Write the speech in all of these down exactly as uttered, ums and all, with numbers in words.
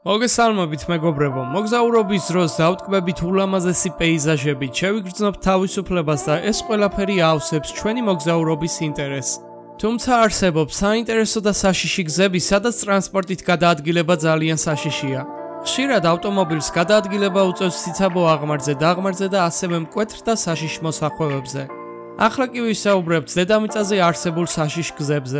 მოგესალმებით მეგობრებო, მოგზაურობის დროს დავტკბებით ულამაზესი პეიზაჟებით, შევიგრძნობთ თავისუფლებას და ეს ყველაფერი ავსებს ჩვენი მოგზაურობის ინტერესს. თუმცა არსებობს საინტერესო და საშიში გზები, სადაც ტრანსპორტით გადაადგილება ძალიან საშიშია. ხშირად ავტომობილს გადაადგილება უწევს ციცაბო აღმართზე, დაღმართზე და ასევე მკვეთრ და საშიშ მოსახვევებზე. ახლა კი ვისაუბრებთ დედამიწაზე არსებულ საშიშ გზებზე.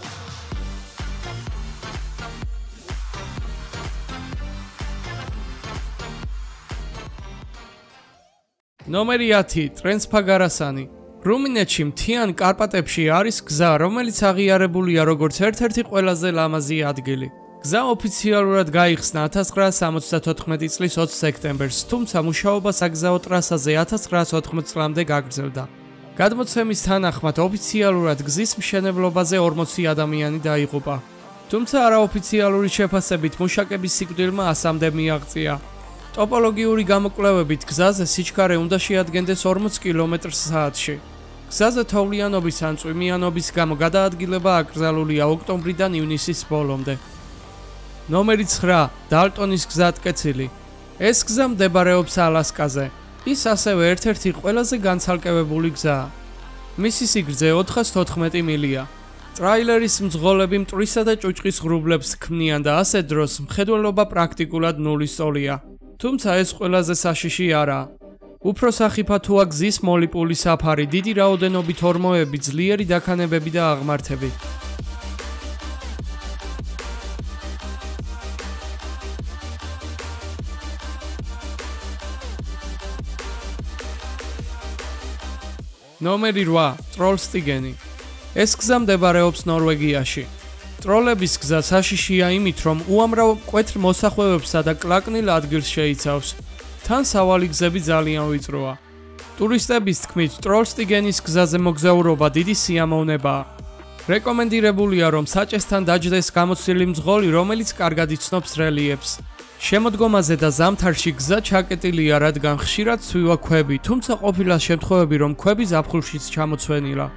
ნომერი ათი ტრენსფაგარასანი. რუმინეთში მთიან კარპატებში არის გზა, რომელიც აღიარებულია როგორც ერთ-ერთი ყველაზე ლამაზი ადგილი. გზა ოფიციალურად გაიხსნა ათას ცხრაას სამოცდათოთხმეტი წლის ოცი სექტემბერს, თუმცა მუშაობა საგზაო ტრასაზე ათას ცხრაას ოთხმოცი წლამდე გაგრძელდა. გადმოცემის თანახმად ოფიციალურად გზის მშენებლობაზე ორმოცი ადამიანი დაიღუპა. თუმცა არაოფიციალური შეფასებით მუშაკების სიკვდილმა ასამდე მიაღწია. ტოპოლოგიური გამოკვლევებით გზაზე სიჩქარე უნდა შეადგენდეს ორმოც კილომეტრს საათში. გზაზე თოვლიანობის ან წვიმიანობის გამო გადაადგილება აკრძალულია ოქტომბრიდან ივნისის ბოლომდე. ნომერი ცხრა დალტონის გზატკეცილი. ეს გზა მდებარეობს ალასკაზე. ის ასევე ერთ-ერთი ყველაზე განცალკევებული გზაა. მისი სიგრძე ოთხას თოთხმეტი მილია. ტრაილერის მძღოლები მტვრისა და ჭუჭყის ღრუბლებს ქმნიან და ასე დროს მხედველობა პრაქტიკულად ნულის ტოლია. თუმცა ეს ყველაზე საშიში არაა. უფრო სახიფათოა გზის მოლიპული საფარი, დიდი რაოდენობით ორმოები, ძლიერი დაქანებები და აღმართები. ნომერი რვა ტროლსტიგენი. ეს გზა მდებარეობს ნორვეგიაში. ტროლების გზა საშიშია იმით, რომ უამრავ მკვეთრ მოსახვევებსა და კლაკნილ ადგილს შეიცავს. თან სავალი გზები ძალიან ვიწროა. ტურისტების თქმით, ტროლსტიგენის გზაზე მოგზაურობა დიდი სიამოვნებაა. რეკომენდირებულია, რომ საჭესთან დაჯდეს გამოცდილი მძღოლი, რომელიც კარგად იცნობს რელიეფს. შემოდგომაზე და ზამთარში გზა ჩაკეტილია, რადგან ხშირად ცვივა ქვები, თუმცა ყოფილა შემთხვევები, რომ ქვები ზაფხულშიც ჩამოცვენილა.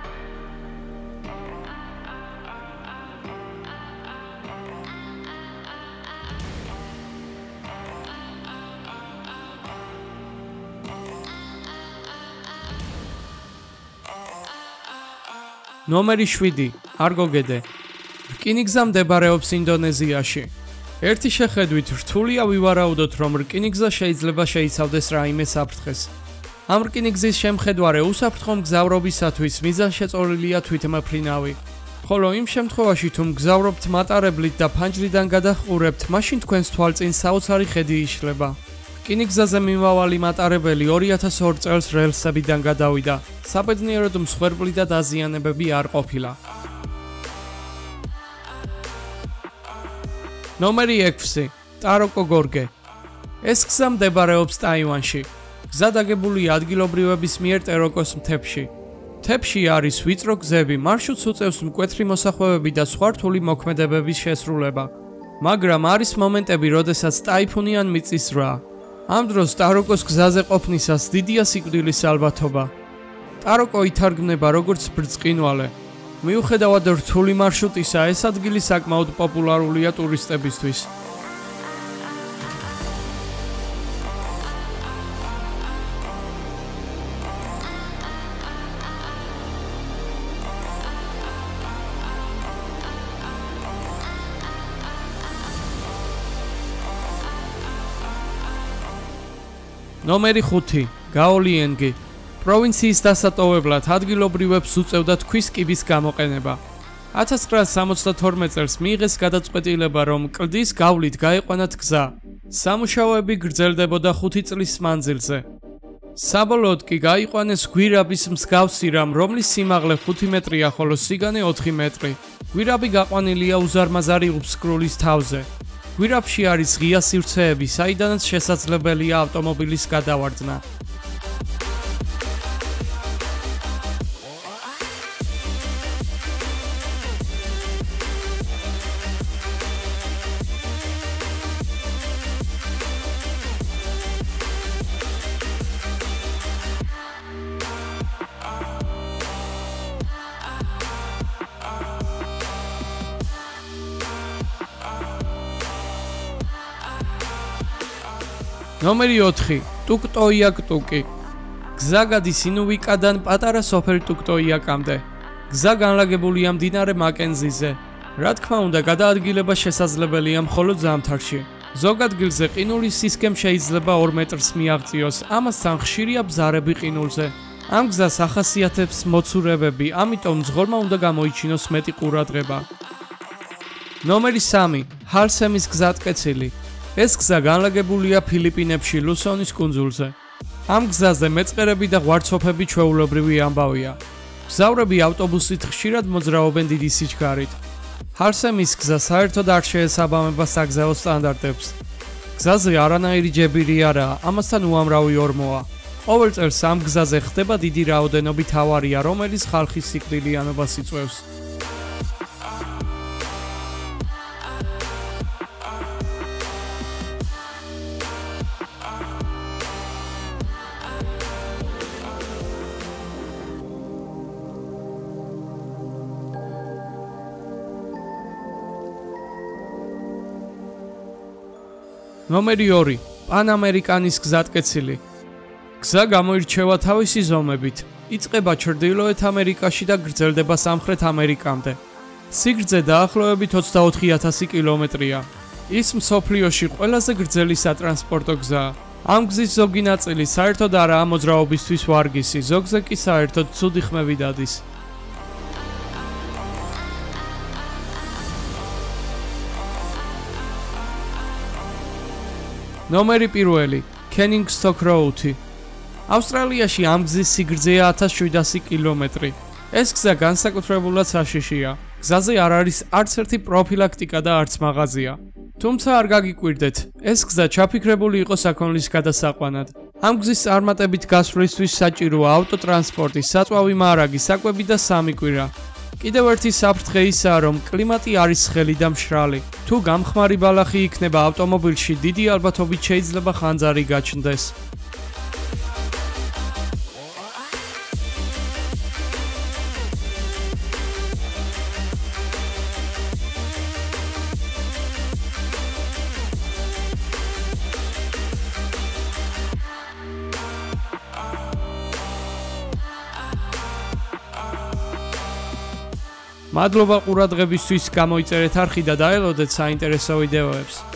ნომერი შვიდი არგოგედე. რკინიგზა მდებარეობს ინდონეზიაში. ერთი შეხედვით რთულია ვივარაუდოთ, რომ რკინიგზა შეიძლება შეიცავდეს რაიმე საფრთხეს. ამ რკინიგზის შემხედვარე უსაფრთხო მგზავრობისათვის მიზანშეწონილია თვითმფრინავი. ხოლო იმ შემთხვევაში, თუ მგზავრობთ მატარებლით და ფანჯრიდან გადაჰყურებთ, მაშინ თქვენს თვალწინ საოცარი ხედი იშლება. რკინიგზაზე მიმავალი მატარებელი ორი ათას ორი წელს რელსებიდან გადავიდა. საბედნიეროდ მსხვერპლი და დაზიანებები არ ყოფილა. ნომერი ექვსი ტაროკო გორგე. ეს გზა მდებარეობს ტაივანში. გზა დაგებულია ადგილობრივების მიერ ტეროკოს მთებში. მთებში არის ვიწრო გზები, მარშრუტს უწევს მკვეთრი მოსახვევები და სხვა რთული მოქმედებების შესრულება. მაგრამ არის მომენტები, როდესაც ტაიფუნი ან მიწის ზრაა. ამ დროს ტაროკოს გზაზე ყოფნისას დიდია სიკვდილის ალბათობა. ტაროკო ითარგმნება როგორც ბრწყინვალე. მიუხედავად რთული მარშრუტისა, ეს ადგილი საკმაოდ პოპულარულია ტურისტებისთვის. ნომერი ხუთი გაოლიენგი. პროვინციის დასატოვებლად ადგილობრივებს უწევდა თქვის კიბის გამოყენება. ათას ცხრაას სამოცდათორმეტ წელს მიიღეს გადაწყვეტილება, რომ კლდის გავლით გაეყვანათ გზა. სამუშაოები გრძელდებოდა ხუთი წლის მანძილზე. საბოლოოდ კი გაიყვანეს გვირაბის მსგავსი რამ, რომლის სიმაღლე ხუთი მეტრია, ხოლო სიგანე ოთხი მეტრი. გვირაბი გაყვანილია უზარმაზარი უფსკრულის თავზე. გვირაბში არის ღია სივრცეები, საიდანაც შესაძლებელია ავტომობილის გადავარდნა. ნომერი ოთხი. ტუკტოიაკ-ტუკი. გზა გადის ინუვიკადან პატარა სოფელ ტუკტოიაკამდე. გზა განლაგებულია მდინარე მაკენზიზე. რა თქმა უნდა, გადაადგილება შესაძლებელია მხოლოდ ზამთარში. ზოგ ადგილზე ყინულის სისქემ შეიძლება ორ მეტრს მიაღწიოს, ამასთან ხშირია ბზარები ყინულზე. ამ გზას ახასიათებს მოცურებები, ამიტომ მძღოლმა უნდა გამოიჩინოს მეტი ყურადღება. ნომერი სამი. ჰალსემის გზატკეცილი. ეს გზა განლაგებულია ფილიპინებში, ლუსონის კუნძულზე. ამ გზაზე მეწყერები და ღვარცოფები ჩვეულებრივი ამბავია. მგზავრები ავტობუსით ხშირად მოძრაობენ დიდი სიჩქარით. ჰალსემის გზა საერთოდ არ შეესაბამება საგზაო სტანდარტებს. გზაზე არანაირი ჯებირი არაა, ამასთან უამრავი ორმოა. ყოველ წელს ამ გზაზე ხდება დიდი რაოდენობით ავარია, რომელიც ხალხის სიკვდილიანობას იწვევს. ნომერი ორი. პანამერიკანის გზატკეცილი. გზა გამოირჩევა თავისი ზომებით. იწყება ჩრდილოეთ ამერიკაში და გრძელდება სამხრეთ ამერიკამდე. სიგრძე დაახლოებით ოცდაოთხი ათასი კილომეტრია. ის მსოფლიოში ყველაზე გრძელი სატრანსპორტო გზაა. ამ გზის ზოგი ნაწილი საერთოდ არაა მოძრაობისთვის ვარგისი, ზოგზე კი საერთოდ ცუდი ხმები დადის. ნომერი პირველი. კენინგსტონ როუთი. ავსტრალიაში ამ გზის სიგრძეა ათას შვიდასი კილომეტრი. ეს გზა განსაკუთრებულად საშიშია. გზაზე არ არის არც ერთი პროფილაქტიკა და არც მაღაზია. თუმცა არ გაგიკვირდეთ, ეს გზა ჩაფიქრებული იყო საქონლის გადასაყვანად. ამ გზის წარმატებით გასვლისთვის საჭიროა ავტოტრანსპორტი, საწვავი მარაგი, საკვები და სამი კვირა. კიდევ ერთი საფრთხე ისაა, რომ კლიმატი არის ცხელი და მშრალი. თუ გამხმარი ბალახი იქნება ავტომობილში, დიდი ალბათობით შეიძლება ხანძარი გაჩნდეს. მადლობა ყურადღებისთვის, გამოიწერეთ არხი და დაელოდეთ საინტერესო ვიდეოებს.